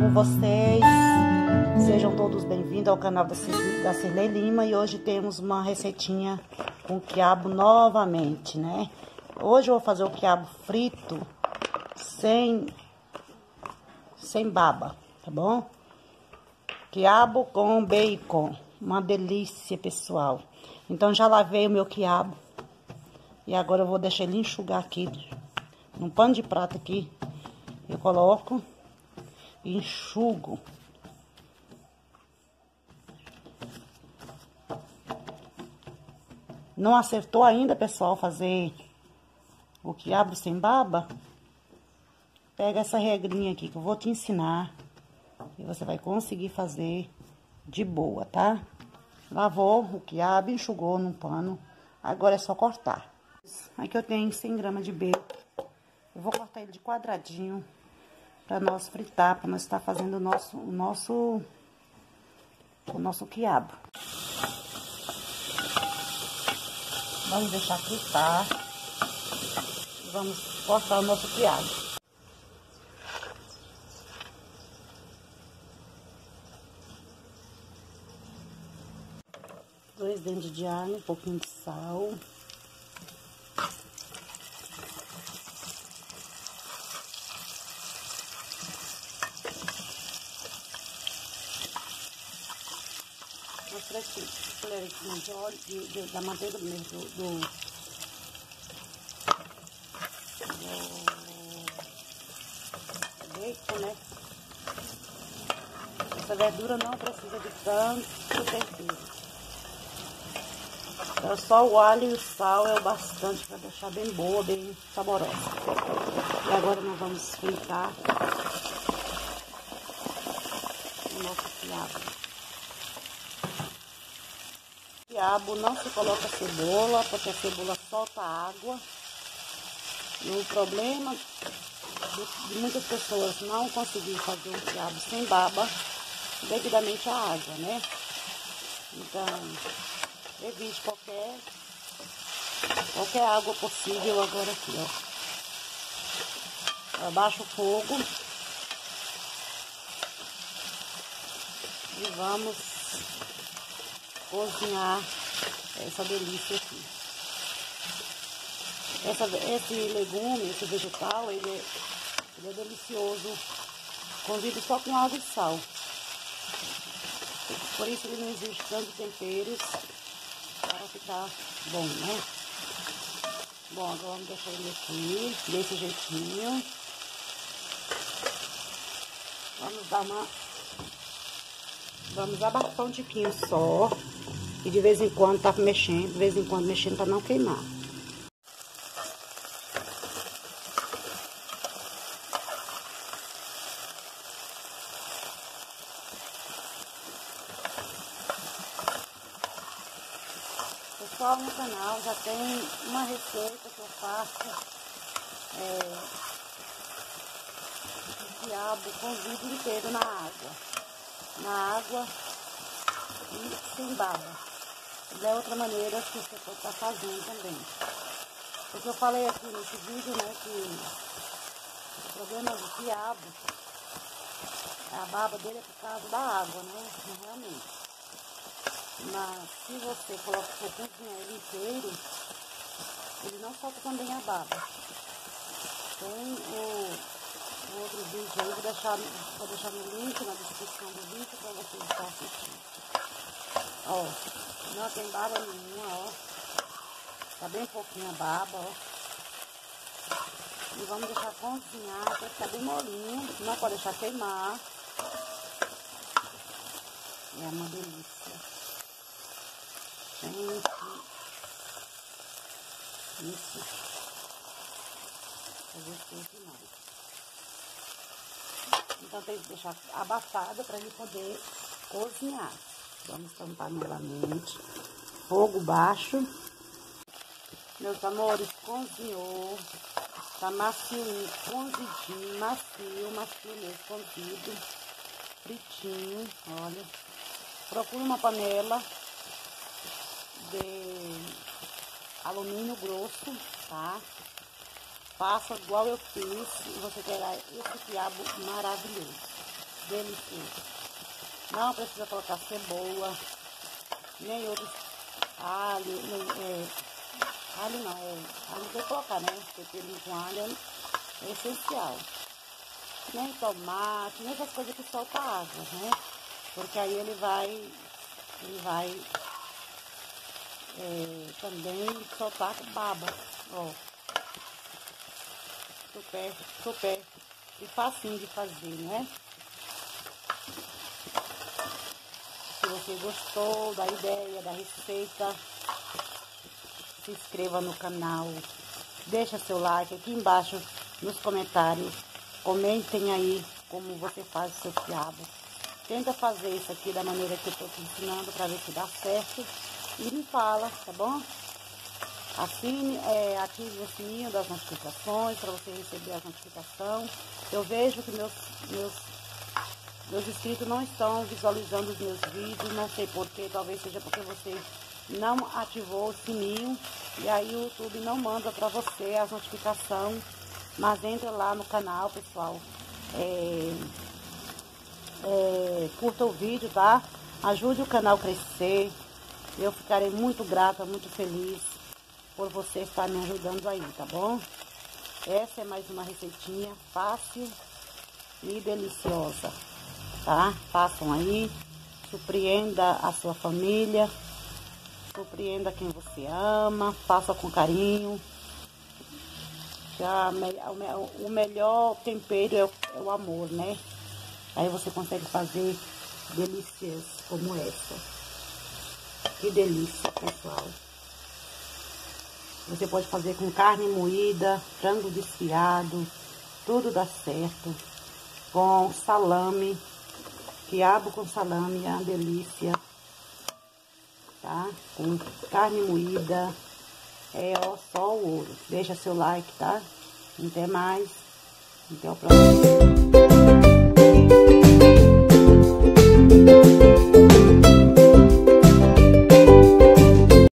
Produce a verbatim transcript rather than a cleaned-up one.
com vocês? Sejam todos bem-vindos ao canal da Cirlei Lima. E hoje temos uma receitinha com quiabo novamente, né? Hoje eu vou fazer o quiabo frito sem, sem baba, tá bom? Quiabo com bacon, uma delícia, pessoal. Então já lavei o meu quiabo e agora eu vou deixar ele enxugar aqui num pano de prata aqui. Eu coloco e enxugo. Não acertou ainda, pessoal, fazer o quiabo sem baba? Pega essa regrinha aqui que eu vou te ensinar e você vai conseguir fazer de boa, tá? Lavou o quiabo, enxugou num pano, agora é só cortar. Aqui eu tenho cem gramas de bacon. Eu vou cortar ele de quadradinho para nós fritar, para nós estar fazendo o nosso, o nosso, o nosso quiabo. Vamos deixar fritar e vamos cortar o nosso quiabo. Dois dentes de alho, um pouquinho de sal. Umas três colheres de óleo, de, de, da manteiga mesmo, do, do, do bacon, né? Essa verdura não precisa de tanto tempero. Então, só o alho e o sal é o bastante para deixar bem boa, bem saborosa. E agora nós vamos fritar o nosso quiabo. Quiabo não se coloca cebola, porque a cebola solta água. E o problema de, de muitas pessoas não conseguir fazer um quiabo sem baba, devidamente à água, né? Então, evite qualquer, qualquer água possível agora aqui, ó. Abaixa o fogo. E vamos cozinhar essa delícia aqui. Essa, esse legume, esse vegetal, ele é, ele é delicioso, cozido só com água e sal. Por isso ele não exige tanto temperos para ficar bom, né? Bom, agora vamos deixar ele aqui, desse jeitinho. Vamos dar uma... Vamos abafar um tiquinho só. E de vez em quando tá mexendo, de vez em quando mexendo para não queimar. Pessoal, no canal já tem uma receita que eu faço é, de quiabo cozido inteiro na água. Na água e sem baba. É outra maneira que você pode estar fazendo também. Porque eu falei aqui nesse vídeo, né, que o problema do quiabo, a baba dele é por causa da água, né, realmente. Mas se você coloca for cozinhar ele inteiro, ele não solta também a baba. Tem o, o outro vídeo aí, vou deixar, vou deixar no link, na descrição do vídeo, para vocês estarem assistindo. Ó, não tem baba nenhuma, ó. Tá bem pouquinha baba, ó. E vamos deixar cozinhar até ficar bem molinho. Não pode deixar queimar. É uma delícia. Gente. Isso. É gostoso demais. Então tem que deixar abafada para ele poder cozinhar. Vamos tampar novamente. Fogo baixo. Meus amores, cozinhou. Tá macio, cozidinho, macio, macio mesmo, cozido. Fritinho, olha. Procure uma panela de alumínio grosso, tá? Faça igual eu fiz e você terá esse quiabo maravilhoso. delicioso. Não precisa colocar cebola, nem outros alho, nem, é, alho não, é, alho tem que colocar, né? Tempero com alho é essencial. Nem tomate, nem essas coisas que soltam água, né? Porque aí ele vai, ele vai é, também soltar baba, ó. Super, super e facinho de fazer, né? Se você gostou da ideia, da receita, se inscreva no canal, deixa seu like aqui embaixo nos comentários, comentem aí como você faz o seu quiabo. Tenta fazer isso aqui da maneira que eu estou te ensinando para ver se dá certo e me fala, tá bom? Assine, é, ative o sininho das notificações para você receber as notificações. Eu vejo que meus, meus, meus inscritos não estão visualizando os meus vídeos, não sei porquê, talvez seja porque você não ativou o sininho e aí o YouTube não manda para você as notificações. Mas entre lá no canal, pessoal, é, é, curta o vídeo, tá? Ajude o canal a crescer. Eu ficarei muito grata, muito feliz por você estar me ajudando aí, tá bom? Essa é mais uma receitinha fácil e deliciosa, tá? Façam aí, surpreenda a sua família, surpreenda quem você ama, faça com carinho. Já, o melhor tempero é o, é o amor, né? Aí você consegue fazer delícias como essa. Que delícia, pessoal. Você pode fazer com carne moída, frango desfiado, tudo dá certo. Com salame, quiabo com salame é uma delícia, tá? Com carne moída, é ó, só o ouro. Deixa seu like, tá? Até mais, até o próximo vídeo.